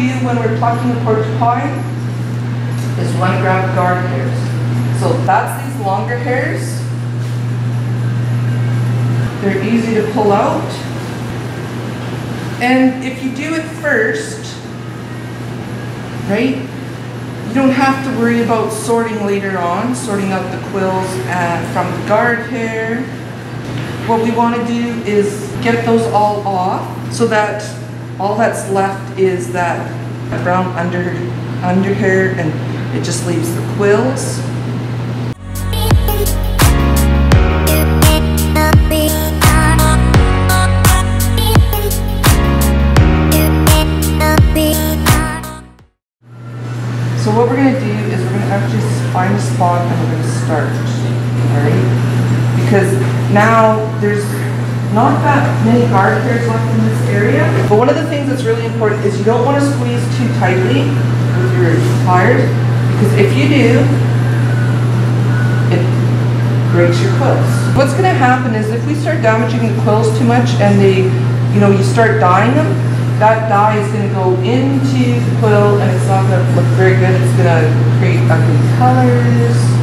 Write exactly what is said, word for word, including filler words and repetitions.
do when we're plucking a porcupine is one grab guard hairs. So that's these longer hairs. They're easy to pull out. And if you do it first, right, you don't have to worry about sorting later on, sorting out the quills uh, from the guard hair. What we want to do is get those all off so that all that's left is that brown under, under hair, and it just leaves the quills. So what we're going to do is we're going to actually find a spot and we're going to start, alright? Because now there's not that many guard hairs left in this area. But one of the things that's really important is you don't want to squeeze too tightly with your pliers, because if you do, it breaks your quills. What's going to happen is if we start damaging the quills too much and they, you know, you start dyeing them, that dye is going to go into the quill and it's not going to look very good. It's going to create ugly colors.